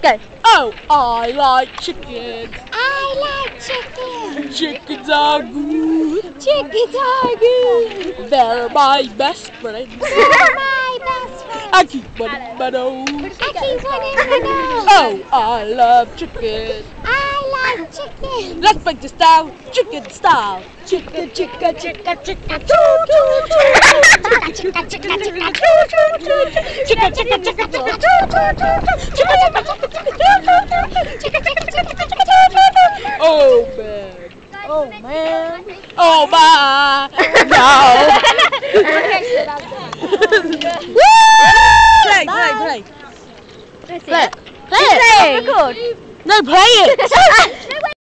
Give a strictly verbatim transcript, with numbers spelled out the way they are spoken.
Go. Oh, I like chickens. I like chickens. Chickens are good. Chickens are good. They're my best friends. They're my best friends. I keep one in my nose. I keep one in my nose. Oh, I love chickens. I like chickens. Let's make the style chicken style. Chicka, chicka, chicka, chicka, choo, choo, choo. Chicka, chicka, chicka, choo, choo, choo. Chicka, chicka, chicka, chicka, choo, choo, choo. Chicka, chicka, chicka, chicka, choo, choo, choo. Chicka, chicka, chicka, chicka, choo, choo, choo. Oh man. Oh man. Oh my. No. Play, play, play. Play Play. Play it. Record. No, play it.